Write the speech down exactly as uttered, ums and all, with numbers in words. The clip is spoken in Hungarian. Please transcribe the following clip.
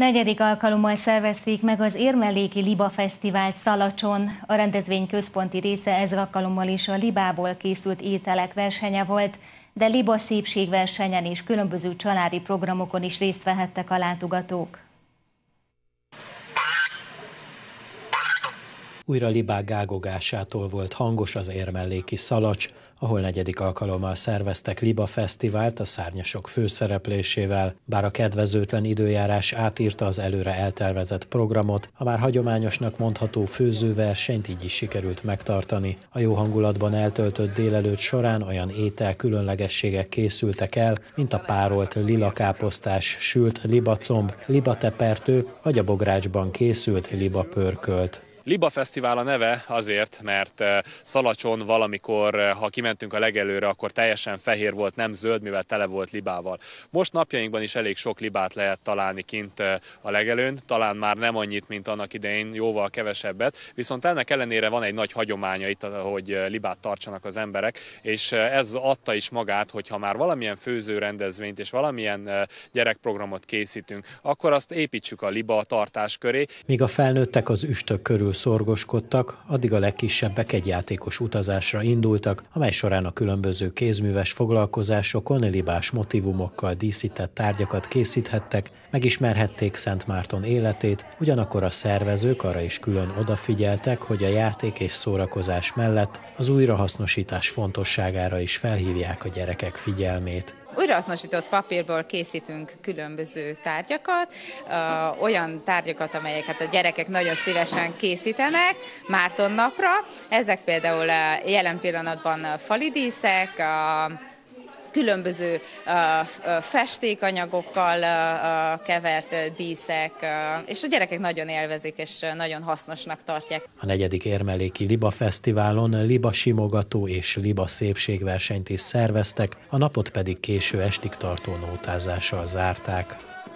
Negyedik alkalommal szervezték meg az Érmelléki Liba Fesztivált Szalacson. A rendezvény központi része ez alkalommal is a libából készült ételek versenye volt, de liba szépségversenyen és különböző családi programokon is részt vehettek a látogatók. Újra libák gágogásától volt hangos az érmelléki Szalacs, ahol negyedik alkalommal szerveztek Liba Fesztivált a szárnyasok főszereplésével. Bár a kedvezőtlen időjárás átírta az előre eltervezett programot, a már hagyományosnak mondható főzőversenyt így is sikerült megtartani. A jó hangulatban eltöltött délelőtt során olyan étel különlegességek készültek el, mint a párolt lilakáposztás, sült libacomb, libatepertő, vagy a bográcsban készült libapörkölt. Liba Fesztivál a neve azért, mert Szalacson valamikor, ha kimentünk a legelőre, akkor teljesen fehér volt, nem zöld, mivel tele volt libával. Most napjainkban is elég sok libát lehet találni kint a legelőn, talán már nem annyit, mint annak idején, jóval kevesebbet, viszont ennek ellenére van egy nagy hagyománya itt, hogy libát tartsanak az emberek, és ez adta is magát, hogy ha már valamilyen főzőrendezvényt és valamilyen gyerekprogramot készítünk, akkor azt építsük a liba tartás köré. Míg a felnőttek az üstök körül szorgoskodtak, addig a legkisebbek egy játékos utazásra indultak, amely során a különböző kézműves foglalkozásokon libás motivumokkal díszített tárgyakat készíthettek, megismerhették Szent Márton életét, ugyanakkor a szervezők arra is külön odafigyeltek, hogy a játék és szórakozás mellett az újrahasznosítás fontosságára is felhívják a gyerekek figyelmét. Újrahasznosított papírból készítünk különböző tárgyakat, ö, olyan tárgyakat, amelyeket a gyerekek nagyon szívesen készítenek Márton napra. Ezek például jelen pillanatban falidíszek, a különböző uh, festékanyagokkal uh, kevert díszek, uh, és a gyerekek nagyon élvezik, és nagyon hasznosnak tartják. A negyedik Érmelléki Liba Fesztiválon liba simogató és liba szépségversenyt is szerveztek, a napot pedig késő estig tartó nótázással zárták.